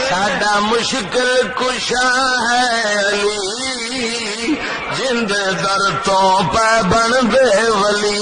साडा मुश्किल कुशा है अली, जिंद दर तो पै बन दे वली।